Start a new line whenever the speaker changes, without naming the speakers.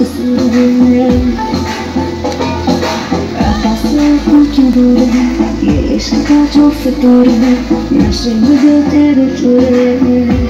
कसूर है, आकाशों की दूर है, ये इश्क का जो फितूर है, नशे में जो तेरे चूरे हैं।